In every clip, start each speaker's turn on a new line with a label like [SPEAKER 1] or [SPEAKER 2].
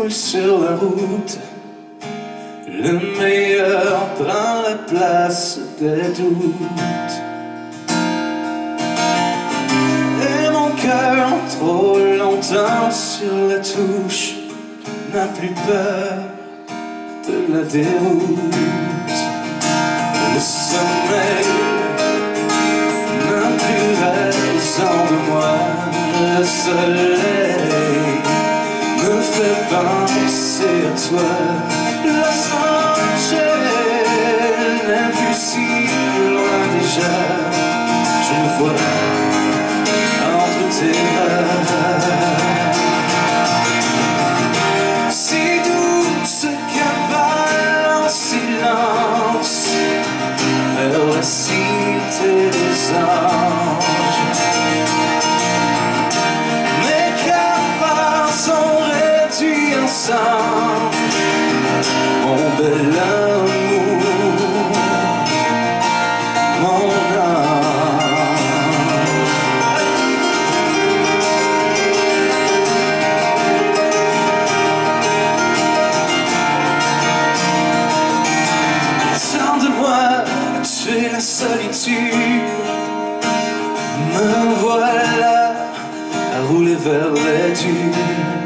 [SPEAKER 1] roule sur la route, le meilleur prend la place des doutes. Et mon cœur, trop longtemps sur la touche, n'a plus peur de la déroute. Le sommeil n'a plus raison de moi. Le soleil me fait penser à toi. Los Angeles n'est plus si loin déjà. Je me vois entre tes bras. Si douce cavale en silence vers la cité des anges. Mes cafards sont réduits ensemble, mon bel amour, mon âme. Tant de moi, tu es la solitude. Me voilà à rouler vers les dunes.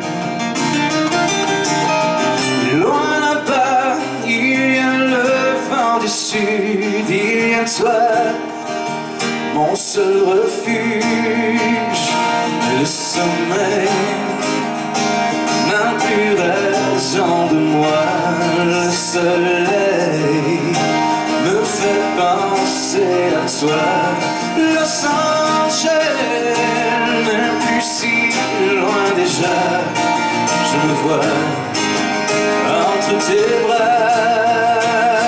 [SPEAKER 1] Loin là-bas, il y a le vent du sud. Il y a toi, mon seul refuge. Le sommeil n'a plus raison de moi. Le soleil me fait penser à toi. Los Angeles n'est plus si loin déjà. Je me vois entre tes bras.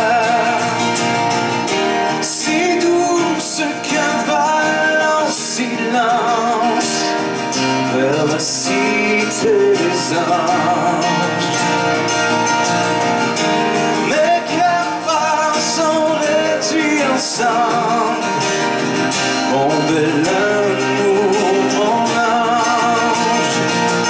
[SPEAKER 1] Si douce cavale en silence vers la cité des anges. Mes cafards sont réduits ensemble, mon bel amour, mon ange.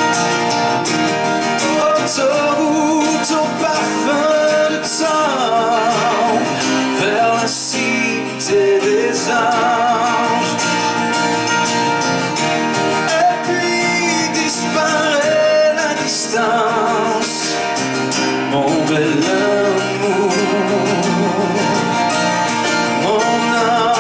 [SPEAKER 1] Autoroute au parfum de temps vers la cité des anges. Et puis disparaît la distance, mon bel amour, mon ange.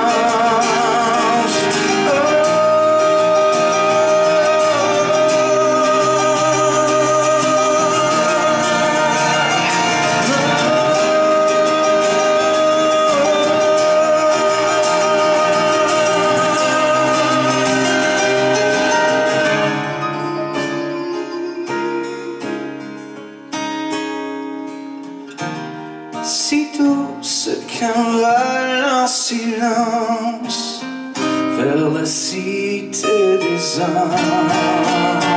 [SPEAKER 1] Si douce cavale en silence vers la cité des anges.